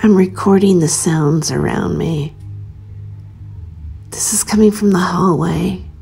I'm recording the sounds around me. This is coming from the hallway.